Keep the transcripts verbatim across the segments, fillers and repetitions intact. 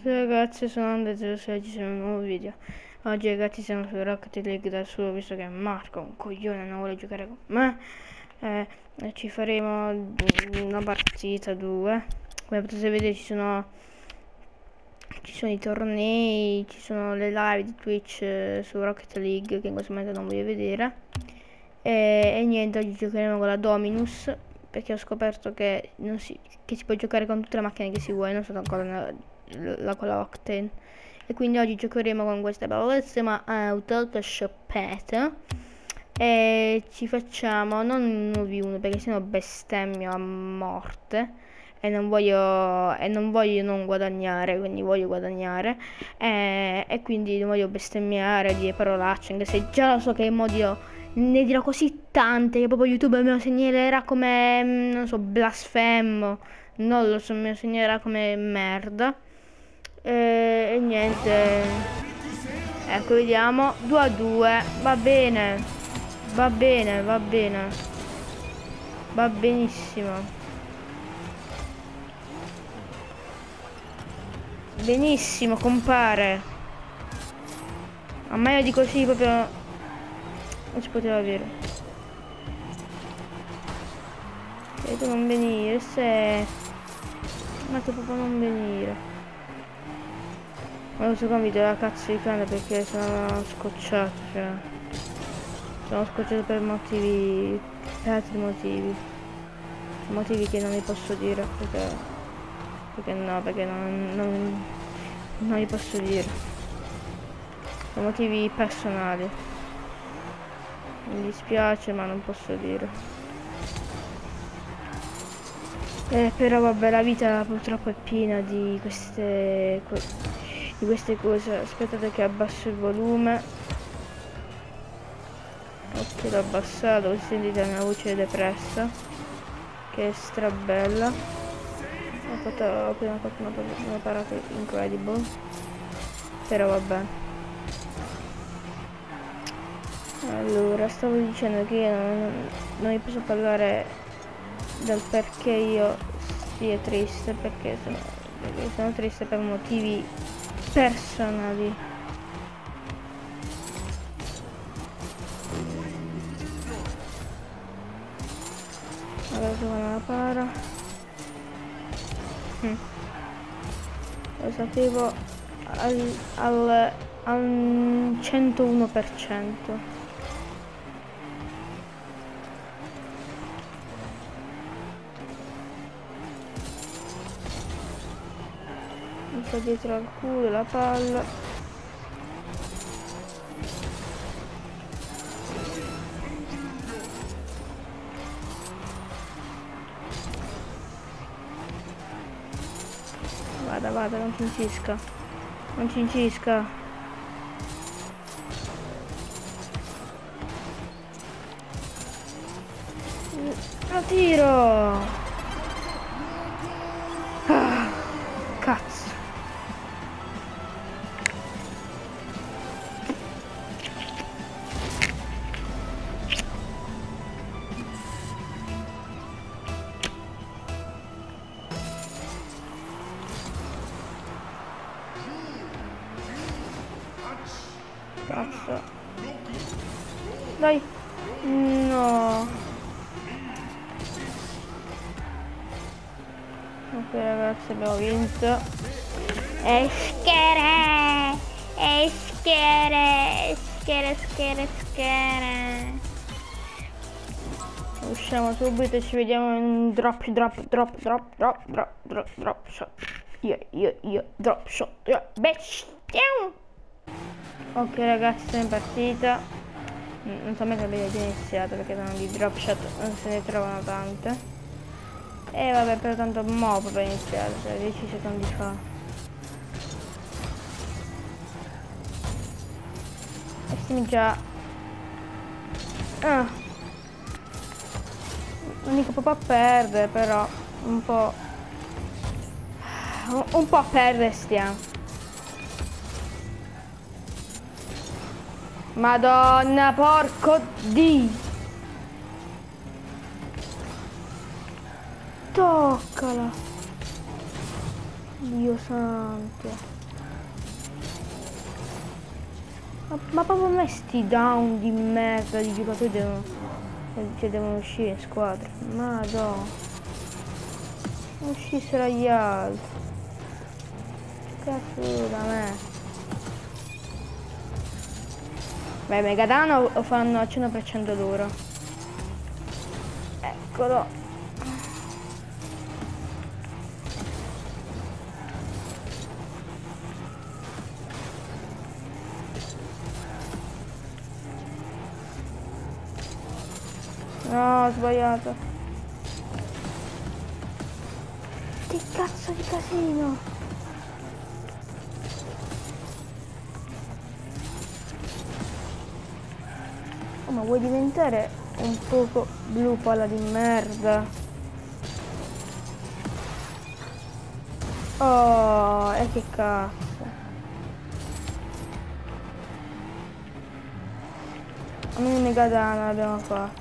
Sì ragazzi, sono Andre zero sei, ci siamo in un nuovo video. Oggi ragazzi siamo su Rocket League da solo, visto che Marco, un coglione, non vuole giocare con me. Eh, e ci faremo una partita, due. Come potete vedere ci sono, ci sono i tornei, ci sono le live di Twitch eh, su Rocket League, che in questo momento non voglio vedere. E, e niente, oggi giocheremo con la Dominus, perché ho scoperto che, non si, che si può giocare con tutte le macchine che si vuole, non sono ancora nella, la con la Octane. E quindi oggi giocheremo con questa bellissima auto che shoppete. E ci facciamo non un uno vu uno, perché sennò bestemmio a morte. E non voglio e non voglio non guadagnare, quindi voglio guadagnare. E, e quindi non voglio bestemmiare, dire parolacce, anche se già lo so che in modo ne dirò così tante che proprio YouTube me lo segnalerà come, non so, blasfemo. Non lo so, me lo segnalerà come merda. E, e niente. Ecco, vediamo. due a due. Va bene. Va bene, va bene. Va benissimo. Benissimo, compare. A meglio di così proprio non si poteva avere. E tu non venire, se... Ma tu proprio non venire. Ma questo qua mi dà la cazzo di cane perché sono scocciato, cioè. Sono scocciato per motivi... per altri motivi. Motivi che non vi posso dire, perché... Perché no, perché non... non, non vi posso dire. Sono motivi personali. Mi dispiace ma non posso dire. Eh, però vabbè, la vita purtroppo è piena di queste di queste cose. Aspettate che abbasso il volume. Ok, l'ho abbassato, così sentite la mia voce depressa, che è strabella. Ho fatto, ho appena fatto una, una parata incredible. Però vabbè. Allora, stavo dicendo che io non, non vi posso parlare del perché io sia triste, perché sono, perché sono triste per motivi personali. Allora, sono la para. Hm. Lo sapevo al, al, al centouno per cento. Mi sta dietro al culo la palla. Vada, vada, non cincisca. Non cincisca. Lo tiro. Ah, cazzo. Cazzo. Dai. No. Ok ragazzi, abbiamo vinto. E schere. E schere. Schere, schere, schere. Usciamo subito e ci vediamo in drop, drop, drop, drop, drop, drop, drop, drop shot. Io, io, io, drop shot. Io, bestia. Ok ragazzi, sono in partita. Non so mai che abbiate iniziato, perché sono di drop shot, non se ne trovano tante. E vabbè, però tanto mo' per iniziare, cioè dieci secondi fa. E sì, già. Ah. Non dico proprio a perdere, però un po'. Un, un po' a perdere stiamo. Madonna, porco di. Toccala. Dio santo. Ma, ma proprio me sti down di merda di giocatori devono, cioè devono uscire in squadra. Madonna. Non uscissero gli altri. Cazzo da me. Beh, Megadano lo fanno al cento per cento loro. Eccolo. No, ho sbagliato. Che cazzo di casino. Oh, ma vuoi diventare un poco blu palla di merda? Oh, e che cazzo. Almeno Megadana l'abbiamo fatto.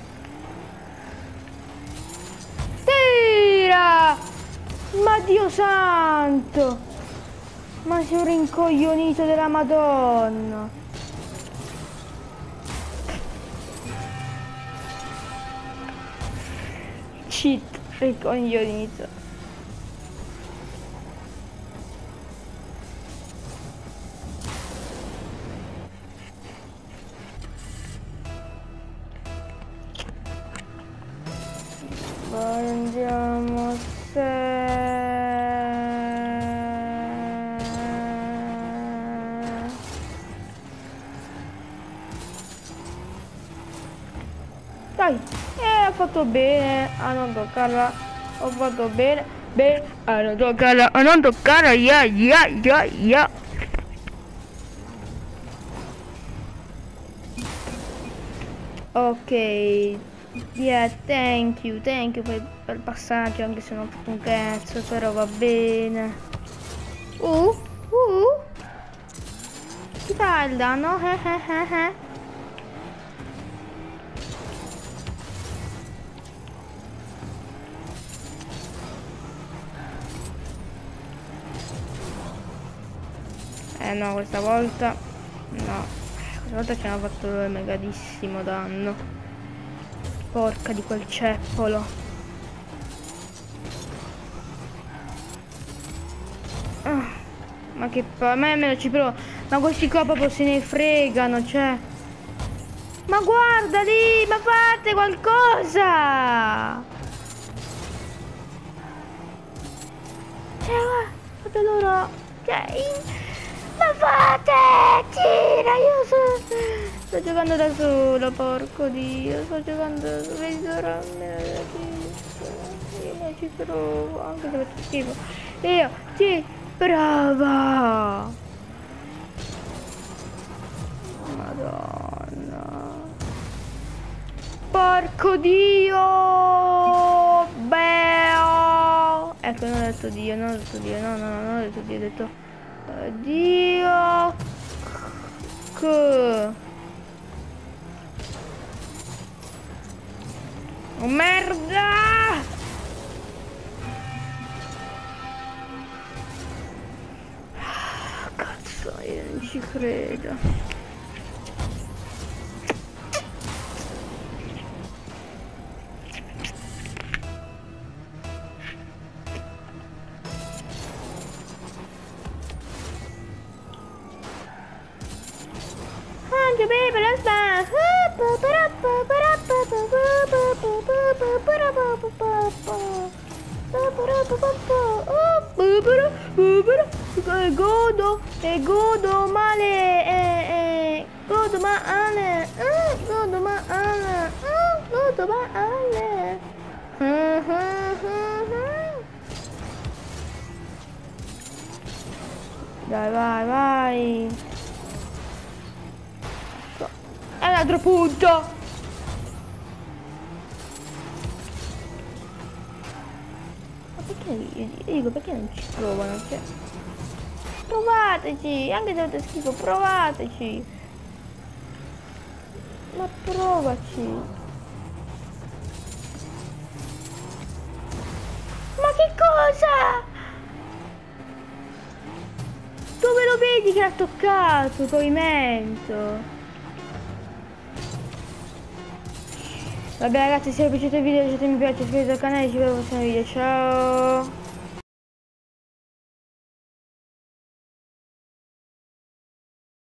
Tira! Ma Dio santo! Ma sei un rincoglionito della Madonna! Cheat, rincoglionito. Poi andiamo a se... Dai, eh, ho fatto bene a non toccarla, ho fatto bene, bene a non toccarla, a non toccarla, ya, ya, ya, ya. Ok, yeah, thank you, thank you per, per il passaggio, anche se non ho fatto un cazzo, però va bene. Uh, uh, chi fa il danno? Eh, eh, eh, eh. Eh no, questa volta no, questa volta ci hanno fatto megadissimo danno. Porca di quel ceppolo. Ah, ma che pa... ma almeno ci provo. Ma questi qua proprio se ne fregano, cioè. Ma guarda lì, ma fate qualcosa! Cioè, guarda loro, cioè, in... ma fate! Tira, io so... sto giocando da solo, porco dio, sto giocando da solo, vedi ora io ci provo, anche se faccio schifo. Io ci provo! Madonna. Porco dio! Beo! Ecco, non ho detto dio, non ho detto dio, no, no, no, non ho detto dio, ho detto... Dio! Che... Oh merda! Cazzo, io non ci credo. Baby, let's dance. E godo, e godo male, e, e, godo male, eh, godo male, eh, godo male. Dai, vai, vai. È un altro punto. Ma perché io dico perché non ci provano? Cioè, provateci, anche se avete schifo, provateci. Ma provaci. Ma che cosa? lo vedi che l'ha toccato il pavimento? Vabbè ragazzi, se vi è piaciuto il video lasciate mi piace, iscrivetevi al canale e ci vediamo al prossimo video, ciao.